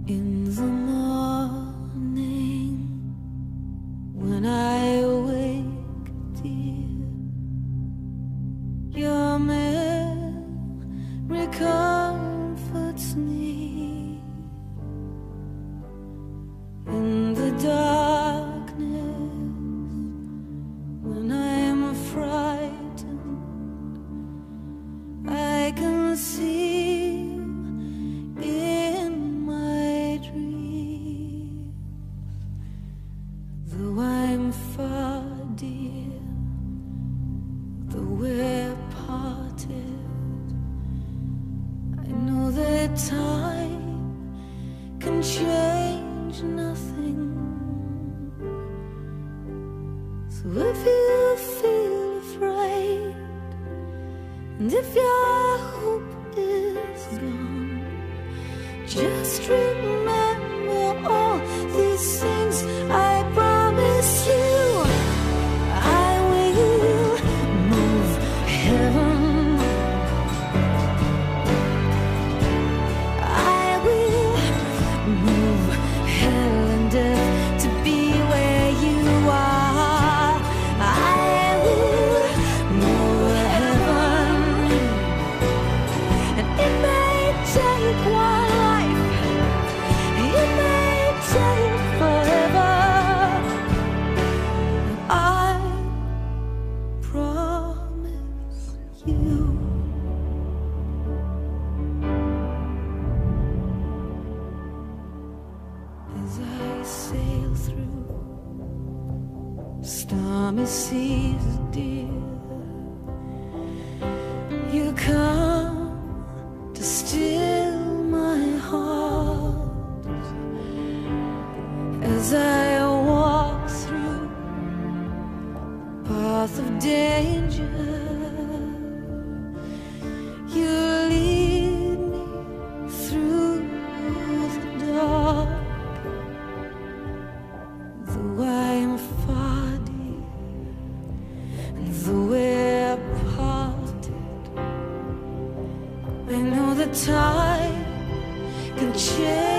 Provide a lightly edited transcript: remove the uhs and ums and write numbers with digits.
In the morning, when I awake, dear, your memory comforts me. In the darkness, when I'm frightened, I can see in my dreams. Though I'm far, dear, though we're parted, I know that time can change nothing. So if you feel afraid, and if your hope is gone, just remember all these things I promise you. I will move heaven, I will move hell and death to be where you are. I will move heaven, and it may take one life, it may take forever. I promise you. As I sail through stormy seas, dear, you come to still my heart. As I walk through the path of danger, you lead me through the dark. Though I'm far, dear, and though we're parted, I know that time can change